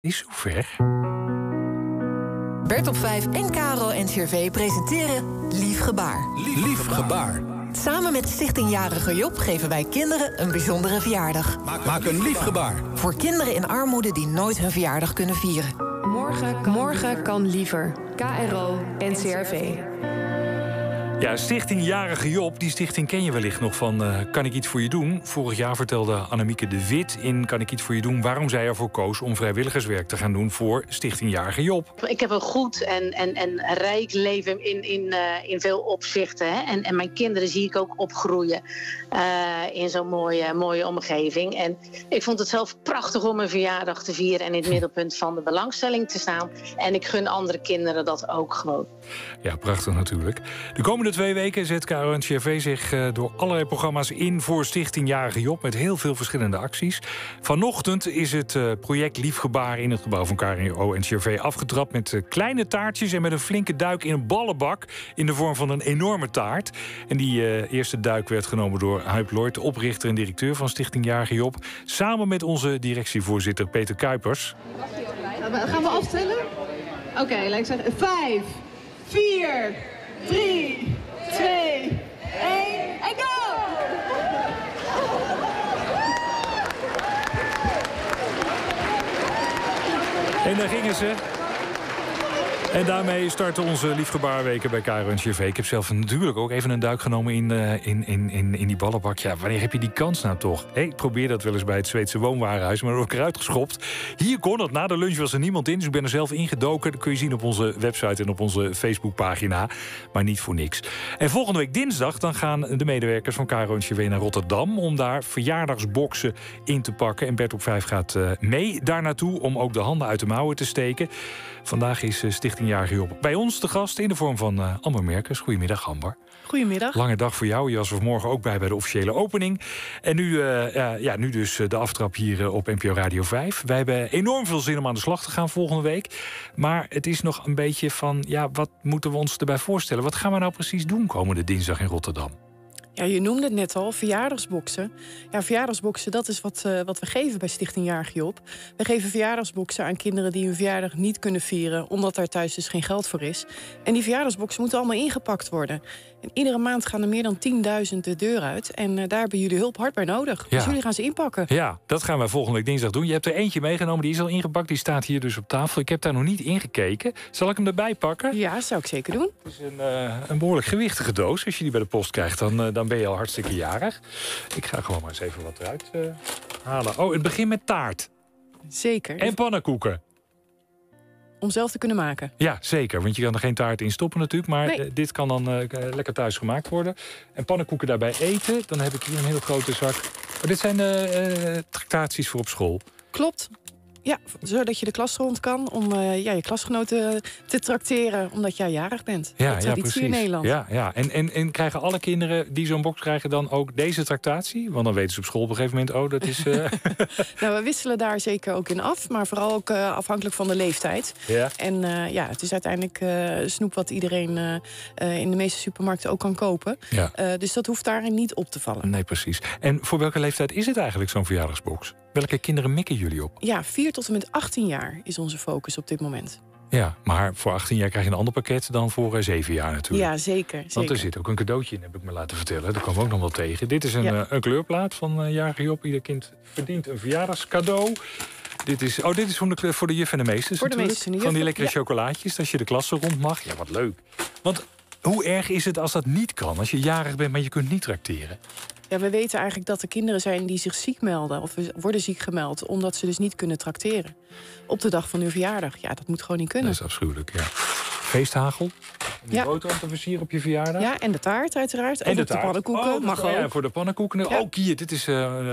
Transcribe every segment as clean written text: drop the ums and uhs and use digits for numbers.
is zover. Bert op 5 en Caro NCRV presenteren Lief Gebaar. Lief Gebaar. Samen met Stichting Jarige Job geven wij kinderen een bijzondere verjaardag. Maak een lief gebaar. Voor kinderen in armoede die nooit hun verjaardag kunnen vieren. Morgen kan liever. KRO NCRV. Ja, Stichting Jarige Job, die stichting ken je wellicht nog van Kan ik iets voor je doen? Vorig jaar vertelde Annemieke de Wit in Kan ik iets voor je doen waarom zij ervoor koos om vrijwilligerswerk te gaan doen voor Stichting Jarige Job. Ik heb een goed en rijk leven in veel opzichten. Hè? En mijn kinderen zie ik ook opgroeien in zo'n mooie omgeving. En ik vond het zelf prachtig om mijn verjaardag te vieren en in het middelpunt van de belangstelling te staan. En ik gun andere kinderen dat ook gewoon. Ja, prachtig natuurlijk. De komende 2 weken zet KRO-NCRV zich door allerlei programma's in voor Stichting Jarige Job met heel veel verschillende acties. Vanochtend is het project Lief Gebaar in het gebouw van KRO-NCRV afgetrapt met kleine taartjes en met een flinke duik in een ballenbak in de vorm van een enorme taart. En die eerste duik werd genomen door Huip Lloyd, de oprichter en directeur van Stichting Jarige Job, samen met onze directievoorzitter Peter Kuipers. Gaan we aftellen? Oké, laat ik zeggen 5, 4, 3, 2, 1 en go! En daar gingen ze. En daarmee starten onze liefgebaarweken bij KRO-NCRV. Ik heb zelf natuurlijk ook even een duik genomen in die ballenbak. Ja, wanneer heb je die kans nou toch? Ik probeer dat wel eens bij het Zweedse woonwarenhuis, maar dan word ik eruit geschopt. Hier kon het. Na de lunch was er niemand in, dus ik ben er zelf ingedoken. Dat kun je zien op onze website en op onze Facebookpagina. Maar niet voor niks. En volgende week dinsdag dan gaan de medewerkers van KRO-NCRV naar Rotterdam om daar verjaardagsboxen in te pakken. En Bert op 5 gaat mee daar naartoe om ook de handen uit de mouwen te steken. Vandaag is Stichting Jarige Job bij ons te gast in de vorm van Amber Merkers. Goedemiddag, Amber. Goedemiddag. Lange dag voor jou. Je was er vanmorgen ook bij de officiële opening. En nu dus de aftrap hier op NPO Radio 5. Wij hebben enorm veel zin om aan de slag te gaan volgende week. Maar het is nog een beetje van, ja, wat moeten we ons erbij voorstellen? Wat gaan we nou precies doen komende dinsdag in Rotterdam? Ja, je noemde het net al, verjaardagsboxen. Ja, verjaardagsboxen, dat is wat we geven bij Stichting Jarige Job. We geven verjaardagsboxen aan kinderen die hun verjaardag niet kunnen vieren, omdat daar thuis dus geen geld voor is. En die verjaardagsboxen moeten allemaal ingepakt worden. En iedere maand gaan er meer dan 10.000 de deur uit. En daar hebben jullie hulp hard bij nodig. Ja. Dus jullie gaan ze inpakken. Ja, dat gaan wij volgende week dinsdag doen. Je hebt er eentje meegenomen, die is al ingepakt. Die staat hier dus op tafel. Ik heb daar nog niet ingekeken. Zal ik hem erbij pakken? Ja, zou ik zeker doen. Het is een behoorlijk gewichtige doos. Als je die bij de post krijgt, dan ben je al hartstikke jarig. Ik ga gewoon maar eens even wat eruit halen. Oh, het begint met taart. Zeker. En pannenkoeken. Om zelf te kunnen maken. Ja, zeker. Want je kan er geen taart in stoppen natuurlijk. Maar Nee. dit kan dan lekker thuis gemaakt worden. En pannenkoeken daarbij eten. Dan heb ik hier een heel grote zak. Oh, dit zijn tractaties voor op school. Klopt. Ja, zodat je de klas rond kan om je klasgenoten te trakteren omdat jij jarig bent. Ja, traditie precies. in Nederland. Ja. En krijgen alle kinderen die zo'n box krijgen dan ook deze tractatie? Want dan weten ze op school op een gegeven moment, oh, dat is... Nou, we wisselen daar zeker ook in af, maar vooral ook afhankelijk van de leeftijd. Ja. En het is uiteindelijk snoep wat iedereen in de meeste supermarkten ook kan kopen. Ja. Dus dat hoeft daarin niet op te vallen. Nee, precies. En voor welke leeftijd is het eigenlijk zo'n verjaardagsbox? Welke kinderen mikken jullie op? Ja, 4 tot en met 18 jaar is onze focus op dit moment. Ja, maar voor 18 jaar krijg je een ander pakket dan voor 7 jaar natuurlijk. Ja, zeker. Want er zit ook een cadeautje in, heb ik me laten vertellen. Dat kwam ook nog wel tegen. Dit is een kleurplaat van Jarige Job. Ieder kind verdient een verjaardagscadeau. Dit is voor de juf en de meesters. Voor de meesters en de Van die juffen, lekkere chocolaatjes, als je de klas er rond mag. Ja, wat leuk. Want hoe erg is het als dat niet kan? Als je jarig bent, maar je kunt niet trakteren. Ja, we weten eigenlijk dat er kinderen zijn die zich ziek melden of worden ziek gemeld omdat ze dus niet kunnen trakteren. Op de dag van hun verjaardag. Ja, dat moet gewoon niet kunnen. Dat is afschuwelijk, ja. Feesthagel. Om die boterham te versieren op je verjaardag. Ja, en de taart uiteraard. En de de pannenkoeken. Mag ook. Ja, voor de pannenkoeken. Ja. Ook hier, dit is,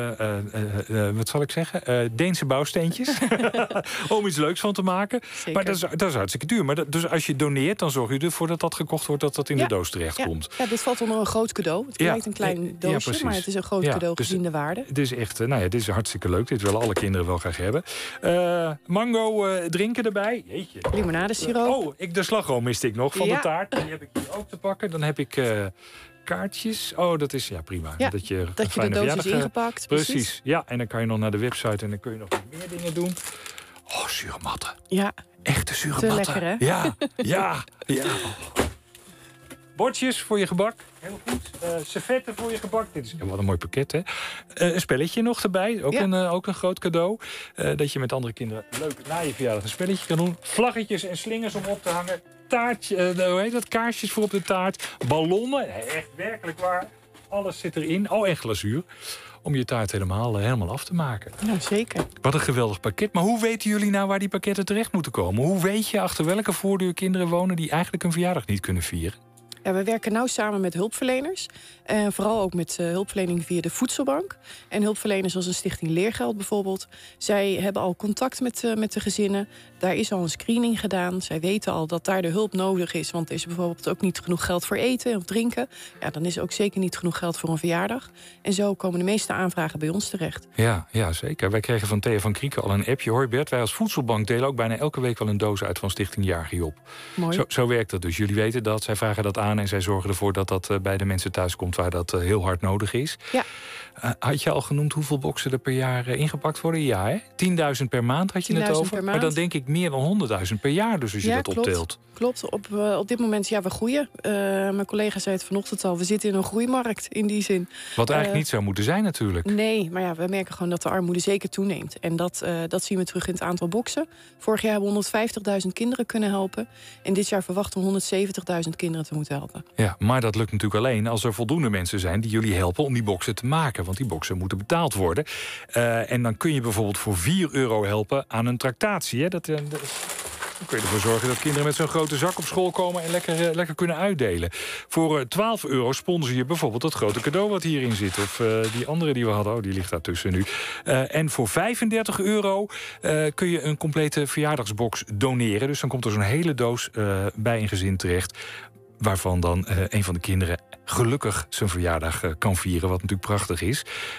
wat zal ik zeggen? Deense bouwsteentjes. Om iets leuks van te maken. Zeker. Maar dat is hartstikke duur. Maar dus als je doneert, dan zorg je ervoor dat dat gekocht wordt, dat dat in de doos terechtkomt. Ja, dit valt onder een groot cadeau. Het lijkt een klein doosje, maar het is een groot cadeau gezien de waarde. Het is echt, dit is hartstikke leuk. Dit willen alle kinderen wel graag hebben. Mango drinken erbij. Jeetje. Limonadesiroop. Oh, de slagroom miste ik nog van de taart. Die heb ik hier ook te pakken. Dan heb ik kaartjes. Oh, dat is prima. Ja, dat je de doos is ingepakt. Precies. Ja, en dan kan je nog naar de website en dan kun je nog meer dingen doen. Oh, zure matten. Ja. Echte zure Te matten. lekker, hè? Ja. Bordjes voor je gebak. Heel goed. Servetten voor je gebak. Dit is wat een mooi pakket, hè? Een spelletje nog erbij. Ook een groot cadeau. Dat je met andere kinderen leuk na je verjaardag een spelletje kan doen. Vlaggetjes en slingers om op te hangen. Kaarsjes voor op de taart. Ballonnen. Echt werkelijk waar. Alles zit erin. Oh, en glazuur. Om je taart helemaal af te maken. Nou, zeker. Wat een geweldig pakket. Maar hoe weten jullie nou waar die pakketten terecht moeten komen? Hoe weet je achter welke voordeur kinderen wonen die eigenlijk een verjaardag niet kunnen vieren? Ja, we werken nauw samen met hulpverleners. En vooral ook met hulpverlening via de voedselbank. En hulpverleners als een Stichting Leergeld bijvoorbeeld. Zij hebben al contact met de gezinnen. Daar is al een screening gedaan. Zij weten al dat daar de hulp nodig is. Want er is bijvoorbeeld ook niet genoeg geld voor eten of drinken. Ja, dan is er ook zeker niet genoeg geld voor een verjaardag. En zo komen de meeste aanvragen bij ons terecht. Ja, zeker. Wij kregen van Thea van Krieken al een appje. Hoi Bert, wij als voedselbank delen ook bijna elke week wel een doos uit van Stichting Jarige Job. Mooi. Zo werkt dat dus. Jullie weten dat, zij vragen dat aan en zij zorgen ervoor dat dat bij de mensen thuis komt waar dat heel hard nodig is. Ja. Had je al genoemd hoeveel boxen er per jaar ingepakt worden? Ja, hè? 10.000 per maand had je het over. Maar dan denk ik meer dan 100.000 per jaar dus als je dat optelt. Klopt. Op dit moment, we groeien. Mijn collega zei het vanochtend al. We zitten in een groeimarkt in die zin. Wat eigenlijk niet zou moeten zijn natuurlijk. Nee, maar ja, we merken gewoon dat de armoede zeker toeneemt. En dat zien we terug in het aantal boxen. Vorig jaar hebben we 150.000 kinderen kunnen helpen. En dit jaar verwachten we 170.000 kinderen te moeten helpen. Ja, maar dat lukt natuurlijk alleen als er voldoende mensen zijn die jullie helpen om die boxen te maken. Want die boxen moeten betaald worden. En dan kun je bijvoorbeeld voor €4 helpen aan een tractatie. Hè? Dan kun je ervoor zorgen dat kinderen met zo'n grote zak op school komen en lekker kunnen uitdelen. Voor €12 sponsor je bijvoorbeeld dat grote cadeau wat hierin zit. Of die andere die we hadden, die ligt daartussen nu. En voor €35 kun je een complete verjaardagsbox doneren. Dus dan komt er zo'n hele doos bij een gezin terecht. Waarvan dan een van de kinderen gelukkig zijn verjaardag kan vieren. Wat natuurlijk prachtig is.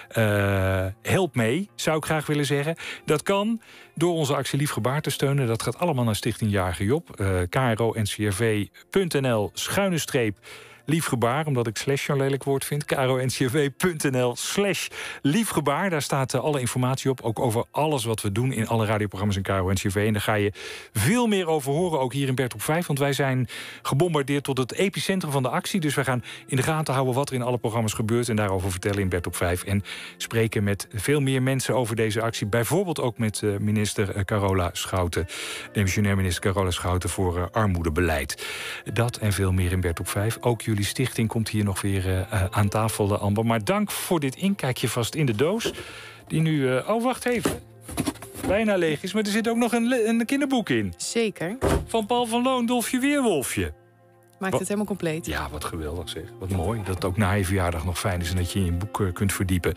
Help mee, zou ik graag willen zeggen. Dat kan door onze actie Lief Gebaar te steunen. Dat gaat allemaal naar Stichting Jarige Job. KRO-NCRV.nl/liefgebaar, omdat ik slash zo'n lelijk woord vind. KRO-NCRV.nl/liefgebaar. Daar staat alle informatie op. Ook over alles wat we doen in alle radioprogramma's in KRO-NCRV. En daar ga je veel meer over horen, ook hier in Bert op 5. Want wij zijn gebombardeerd tot het epicentrum van de actie. Dus wij gaan in de gaten houden wat er in alle programma's gebeurt. En daarover vertellen in Bert op 5. En spreken met veel meer mensen over deze actie. Bijvoorbeeld ook met minister Carola Schouten. Demissionair minister Carola Schouten voor armoedebeleid. Dat en veel meer in Bert op 5. Ook jullie stichting komt hier nog weer aan tafel, Amber. Maar dank voor dit inkijkje vast in de doos. Die nu... wacht even. Bijna leeg is, maar er zit ook nog een kinderboek in. Zeker. Van Paul van Loon, Dolfje Weerwolfje. Maakt het helemaal compleet. Ja, wat geweldig zeg. Wat mooi dat het ook na je verjaardag nog fijn is en dat je in je boek kunt verdiepen.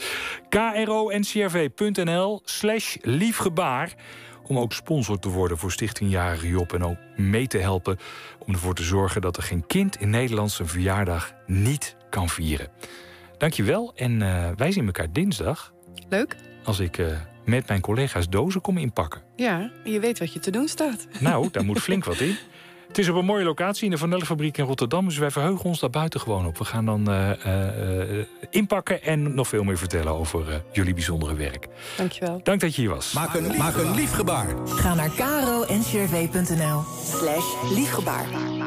KRO-NCRV.nl/liefgebaar. Om ook sponsor te worden voor Stichting Jarige Job. En ook mee te helpen om ervoor te zorgen dat er geen kind in Nederland zijn verjaardag niet kan vieren. Dankjewel en wij zien elkaar dinsdag. Leuk. Als ik met mijn collega's dozen kom inpakken. Ja, je weet wat je te doen staat. Nou, daar moet flink wat in. Het is op een mooie locatie in de Van Nellenfabriek in Rotterdam. Dus wij verheugen ons daar buiten gewoon op. We gaan dan inpakken en nog veel meer vertellen over jullie bijzondere werk. Dankjewel. Dank dat je hier was. Maak een liefgebaar. Ga naar kro-ncrv.nl/liefgebaar.